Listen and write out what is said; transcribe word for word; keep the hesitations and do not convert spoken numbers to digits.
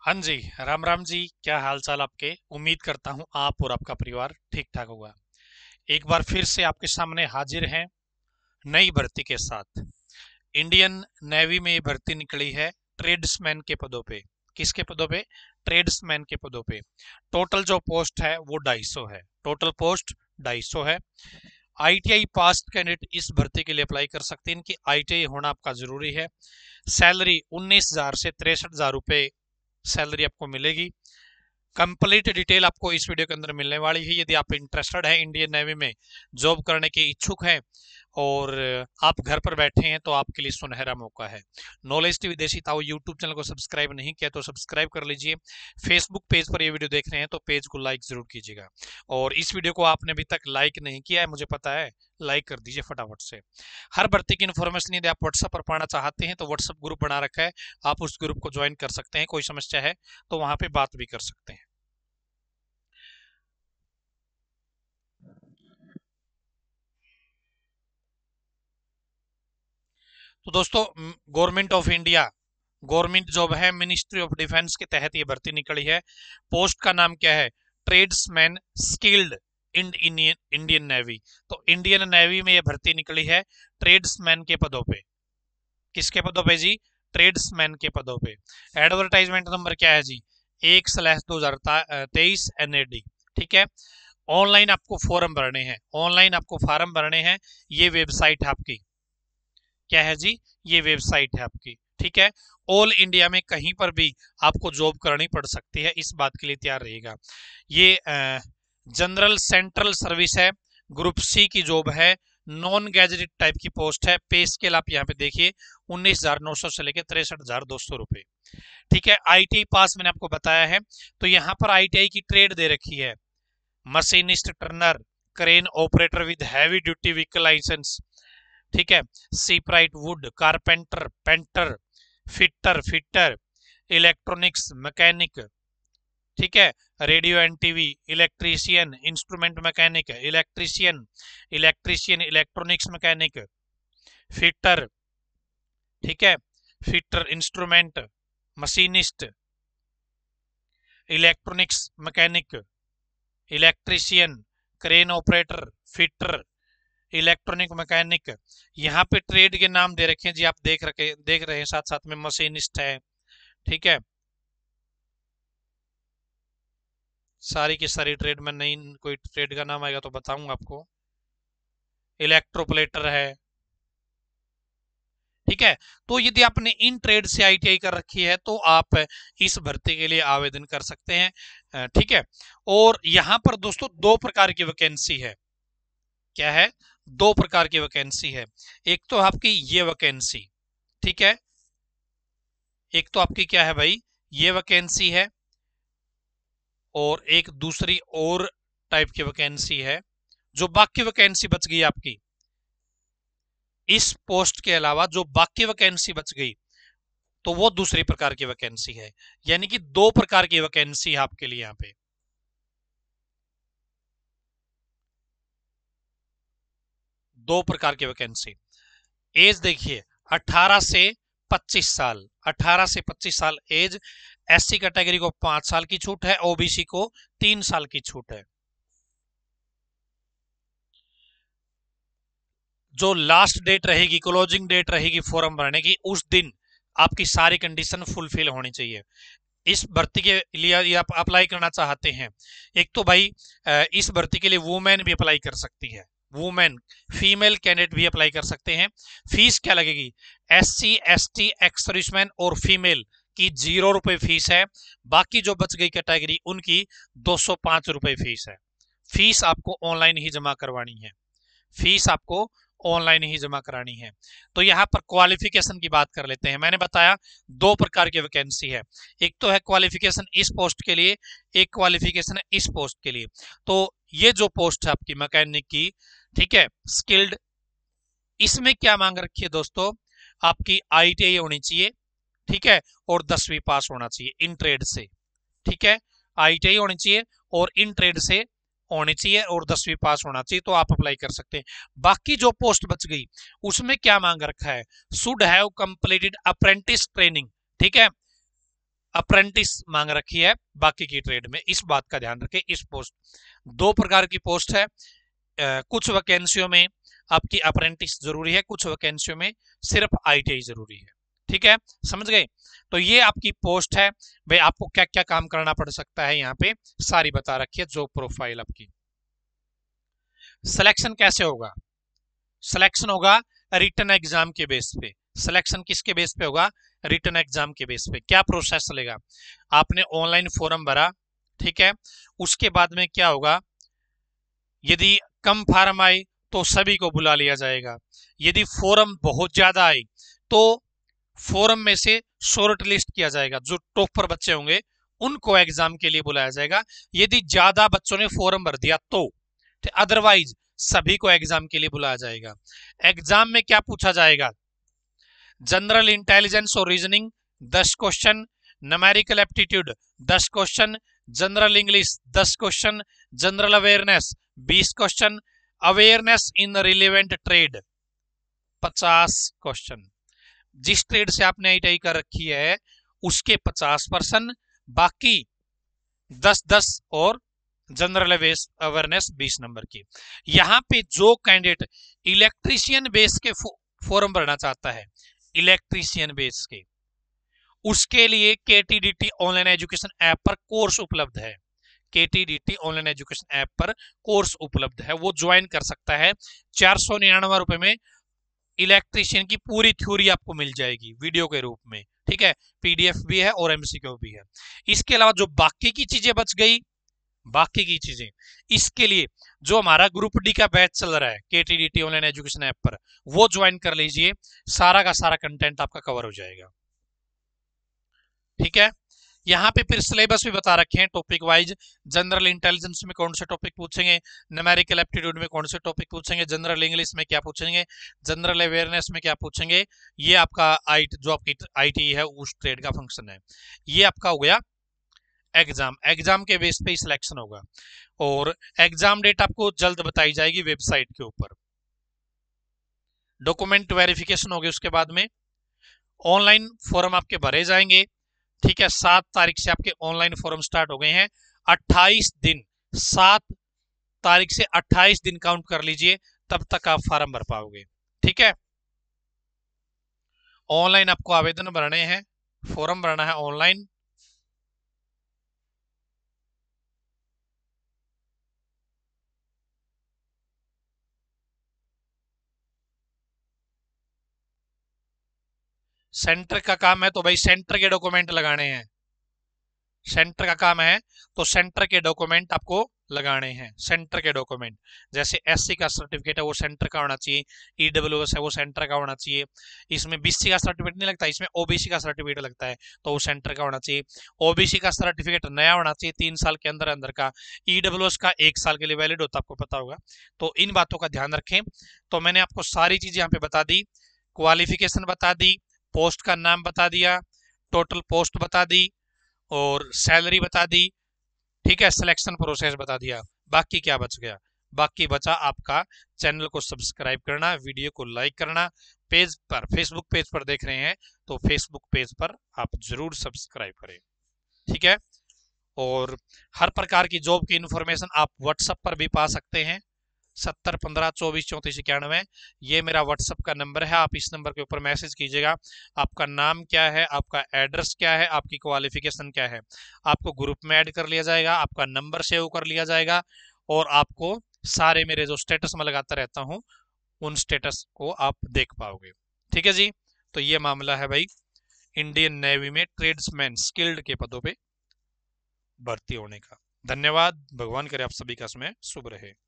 हाँ जी। राम राम जी, क्या हाल चाल आपके। उम्मीद करता हूँ आप और आपका परिवार ठीक ठाक होगा। एक बार फिर से आपके सामने हाजिर हैं नई भर्ती के साथ। इंडियन नेवी में ये भर्ती निकली है ट्रेड्समैन के पदों पे। किसके पदों पे? ट्रेड्समैन के पदों पे। टोटल जो पोस्ट है वो ढाई सौ है। टोटल पोस्ट ढाई सौ है। आईटीआई पास कैंडिडेट इस भर्ती के लिए अप्लाई कर सकते हैं। इनकी आईटीआई होना आपका जरूरी है। सैलरी उन्नीस हजार से तिरसठ हजार रुपए सैलरी आपको मिलेगी। कंप्लीट डिटेल आपको इस वीडियो के अंदर मिलने वाली है। यदि आप इंटरेस्टेड है इंडियन नेवी में जॉब करने के इच्छुक हैं और आप घर पर बैठे हैं तो आपके लिए सुनहरा मौका है। नॉलेज टीवी देशी ताऊ यूट्यूब चैनल को सब्सक्राइब नहीं किया तो सब्सक्राइब कर लीजिए। फेसबुक पेज पर ये वीडियो देख रहे हैं तो पेज को लाइक जरूर कीजिएगा। और इस वीडियो को आपने अभी तक लाइक नहीं किया है, मुझे पता है, लाइक कर दीजिए फटाफट से। हर भर्ती की इन्फॉर्मेशन यदि आप व्हाट्सएप पर पाना चाहते हैं तो व्हाट्सएप ग्रुप बना रखा है, आप उस ग्रुप को ज्वाइन कर सकते हैं। कोई समस्या है तो वहां पे बात भी कर सकते हैं। तो दोस्तों, government of India government job है, मिनिस्ट्री ऑफ डिफेंस के तहत ये भर्ती निकली है। पोस्ट का नाम क्या है? Tradesman skilled in Indian navy. तो इंडियन नेवी में ये भर्ती निकली है ट्रेड्समैन के पदों पे। किसके पदों पे जी? ट्रेड्समैन के पदों पे। एडवर्टाइजमेंट नंबर क्या है जी? एक स्लैश दो हजार तेईस एन ए डी। ठीक है। ऑनलाइन आपको फॉर्म भरने हैं, ऑनलाइन आपको फॉर्म भरने हैं। ये वेबसाइट है आपकी, क्या है जी? ये वेबसाइट है आपकी। ठीक है। ऑल इंडिया में कहीं पर भी आपको जॉब करनी पड़ सकती है, इस बात के लिए तैयार रहेगा। ये जनरल सेंट्रल सर्विस है, ग्रुप सी की जॉब है, नॉन गैजेटेड टाइप की पोस्ट है। पे स्केल आप यहाँ पे देखिए, उन्नीस हजार नौ सौ से लेकर तिरसठ हजार दो सौ रुपए। ठीक है। आईटीआई पास मैंने आपको बताया है। तो यहाँ पर आईटीआई की ट्रेड दे रखी है, machinist, turner, crane operator with heavy duty vehicle licence. ठीक है। Shipwright, wood, carpenter, painter, fitter fitter electronics mechanic. ठीक है। Radio and TV, electrician, instrument mechanic, electrician electrician electronics mechanic, fitter. ठीक है। Fitter, instrument, machinist, electronics mechanic, electrician, crane operator, fitter, electronic mechanic. यहाँ पे trade के नाम दे रखे हैं जी, आप देख रखे देख रहे हैं, साथ साथ में मशीनिस्ट है। ठीक है। सारी की सारी ट्रेड में नहीं, कोई ट्रेड का नाम आएगा तो बताऊंगा आपको। इलेक्ट्रोप्लेटर है। ठीक है। तो यदि आपने इन ट्रेड से आईटीआई कर रखी है तो आप इस भर्ती के लिए आवेदन कर सकते हैं। ठीक है। और यहां पर दोस्तों दो प्रकार की वैकेंसी है। क्या है? दो प्रकार की वैकेंसी है। एक तो आपकी ये वैकेंसी, ठीक है, एक तो आपकी क्या है भाई, ये वैकेंसी है। और एक दूसरी और टाइप की वैकेंसी है। जो बाकी वैकेंसी बच गई आपकी, इस पोस्ट के अलावा जो बाकी वैकेंसी बच गई, तो वो दूसरी प्रकार की वैकेंसी है। यानी कि दो प्रकार की वैकेंसी है आपके लिए यहां पे। दो प्रकार की वैकेंसी। एज देखिए, अठारह से पच्चीस साल, अठारह से पच्चीस साल एज। एससी कैटेगरी को पांच साल की छूट है, ओबीसी को तीन साल की छूट है। जो लास्ट डेट रहेगी, क्लोजिंग डेट रहेगी फॉर्म भरने की, उस दिन आपकी सारी कंडीशन फुलफिल होनी चाहिए। इस भर्ती के लिए आप अप्लाई करना चाहते हैं, एक तो भाई इस भर्ती के लिए वुमेन भी अप्लाई कर सकती है, वुमेन फीमेल कैंडिडेट भी अप्लाई कर सकते हैं। फीस क्या लगेगी? S C S T ex serviceman और फीमेल की जीरो रुपए फीस है। बाकी जो बच गई कैटेगरी उनकी दो सौ पांच रुपए फीस है। फीस आपको ऑनलाइन ही जमा करवानी है, फीस आपको ऑनलाइन ही जमा करानी है। तो यहां पर क्वालिफिकेशन की बात कर लेते हैं। मैंने बताया दो प्रकार की वैकेंसी है, एक तो है क्वालिफिकेशन इस पोस्ट के लिए, एक क्वालिफिकेशन है इस पोस्ट के लिए। तो ये जो पोस्ट है आपकी मैकेनिक की, ठीक है, स्किल्ड, इसमें क्या मांग रखी है दोस्तों? आपकी आईटीआई होनी चाहिए, ठीक है, और दसवीं पास होना चाहिए इन ट्रेड से। ठीक है। आईटीआई होनी चाहिए और इन ट्रेड से होनी चाहिए और दसवीं पास होना चाहिए, तो आप अप्लाई कर सकते हैं। बाकी जो पोस्ट बच गई उसमें क्या मांग रखा है? Should have completed apprentice training. ठीक है। अप्रेंटिस मांग रखी है बाकी की ट्रेड में, इस बात का ध्यान रखें। इस पोस्ट दो प्रकार की पोस्ट है, आ, कुछ वैकेंसियों में आपकी अप्रेंटिस जरूरी है, कुछ वैकेंसियों में सिर्फ आईटीआई जरूरी है। ठीक है, समझ गए। तो ये आपकी पोस्ट है भाई, आपको क्या क्या काम करना पड़ सकता है यहाँ पे सारी बता रखी है जॉब प्रोफाइल आपकी। सिलेक्शन कैसे होगा? सिलेक्शन होगा रिटन एग्जाम के बेस पे। सिलेक्शन किसके बेस पे होगा? रिटन एग्जाम के बेस पे। क्या प्रोसेस चलेगा? आपने ऑनलाइन फॉर्म भरा, ठीक है, उसके बाद में क्या होगा, यदि कम फार्म आए तो सभी को बुला लिया जाएगा। यदि फॉर्म बहुत ज्यादा आए तो फॉर्म में से शॉर्ट लिस्ट किया जाएगा, जो टॉपर बच्चे होंगे उनको एग्जाम के लिए बुलाया जाएगा। यदि ज्यादा बच्चों ने फॉर्म भर दिया तो, अदरवाइज सभी को एग्जाम के लिए बुलाया जाएगा। एग्जाम में क्या पूछा जाएगा? जनरल इंटेलिजेंस और रीजनिंग दस क्वेश्चन, न्यूमेरिकल एप्टीट्यूड दस क्वेश्चन, जनरल इंग्लिश दस क्वेश्चन, जनरल अवेयरनेस बीस question, awareness in relevant trade पचास क्वेश्चन। जिस ट्रेड से आपने आईटीआई कर रखी है उसके पचास परसेंट, बाकी दस दस और जनरल अवेयरनेस बीस नंबर की। यहां पे जो कैंडिडेट इलेक्ट्रीशियन बेस के फॉर्म भरना चाहता है, इलेक्ट्रीशियन बेस के, उसके लिए केटीडीटी ऑनलाइन एजुकेशन ऐप पर कोर्स उपलब्ध है। केटीडीटी ऑनलाइन एजुकेशन ऐप पर कोर्स उपलब्ध है, वो ज्वाइन कर सकता है। चार सौ निन्यानवे रुपए में इलेक्ट्रीशियन की पूरी थ्योरी आपको मिल जाएगी वीडियो के रूप में। ठीक है, पीडीएफ भी है और एमसीक्यू भी है। इसके अलावा जो बाकी की चीजें बच गई, बाकी की चीजें, इसके लिए जो हमारा ग्रुप डी का बैच चल रहा है केटीडीटी ऑनलाइन एजुकेशन ऐप पर, वो ज्वाइन कर लीजिए, सारा का सारा कंटेंट आपका कवर हो जाएगा। ठीक है, यहाँ पे फिर सिलेबस भी बता रखे हैं टॉपिक वाइज। जनरल इंटेलिजेंस में कौन से टॉपिक पूछेंगे, न्यूमेरिकल एप्टीट्यूड में कौन से टॉपिक पूछेंगे, जनरल इंग्लिश में क्या पूछेंगे, जनरल अवेयरनेस में क्या पूछेंगे। ये आपका आई जो आपकी आईटी है उस ट्रेड का फंक्शन है। ये आपका हो गया एग्जाम, एग्जाम के बेस पे ही सिलेक्शन होगा और एग्जाम डेट आपको जल्द बताई जाएगी वेबसाइट के ऊपर। डॉक्यूमेंट वेरिफिकेशन होगी, उसके बाद में ऑनलाइन फॉर्म आपके भरे जाएंगे। ठीक है, सात तारीख से आपके ऑनलाइन फॉर्म स्टार्ट हो गए हैं। अट्ठाईस दिन, सात तारीख से अट्ठाईस दिन काउंट कर लीजिए, तब तक आप फॉर्म भर पाओगे। ठीक है, ऑनलाइन आपको आवेदन भरने हैं, फॉर्म भरना है ऑनलाइन। सेंटर का काम है तो भाई सेंटर के डॉक्यूमेंट लगाने हैं, सेंटर का काम है तो सेंटर के डॉक्यूमेंट आपको लगाने हैं। सेंटर के डॉक्यूमेंट जैसे एससी का सर्टिफिकेट है वो सेंटर का होना चाहिए, ईडब्ल्यूएस है वो सेंटर का होना चाहिए। इसमें बीसी का सर्टिफिकेट नहीं लगता, इसमें ओबीसी का सर्टिफिकेट लगता है, तो वो सेंटर का होना चाहिए। ओबीसी का सर्टिफिकेट नया होना चाहिए, तीन साल के अंदर अंदर का। ईडब्ल्यूएस का एक साल के लिए वैलिड होता है, आपको पता होगा। तो इन बातों का ध्यान रखें। तो मैंने आपको सारी चीजें यहाँ पे बता दी, क्वालिफिकेशन बता दी, पोस्ट का नाम बता दिया, टोटल पोस्ट बता दी और सैलरी बता दी। ठीक है, सिलेक्शन प्रोसेस बता दिया। बाकी क्या बच गया? बाकी बचा आपका चैनल को सब्सक्राइब करना, वीडियो को लाइक करना। पेज पर, फेसबुक पेज पर देख रहे हैं तो फेसबुक पेज पर आप जरूर सब्सक्राइब करें। ठीक है, और हर प्रकार की जॉब की इंफॉर्मेशन आप व्हाट्सएप पर भी पा सकते हैं। सत्तर पंद्रह चौबीस चौंतीस इक्यानवे ये मेरा व्हाट्सएप का नंबर है। आप इस नंबर के ऊपर मैसेज कीजिएगा। आपका नाम क्या है, आपका एड्रेस क्या है, आपकी क्वालिफिकेशन क्या है, आपको ग्रुप में ऐड कर लिया जाएगा, आपका नंबर सेव कर लिया जाएगा और आपको सारे मेरे जो स्टेटस मैं लगाता रहता हूँ उन स्टेटस को आप देख पाओगे। ठीक है जी, तो ये मामला है भाई इंडियन नेवी में ट्रेड्समैन स्किल्ड के पदों पे भर्ती होने का। धन्यवाद, भगवान करे आप सभी का समय शुभ रहे।